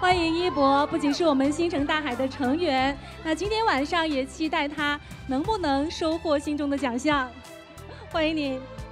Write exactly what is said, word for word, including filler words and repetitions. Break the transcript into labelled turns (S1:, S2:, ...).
S1: 欢迎一博，不仅是我们星辰大海的成员，那今天晚上也期待他能不能收获心中的奖项。欢迎你。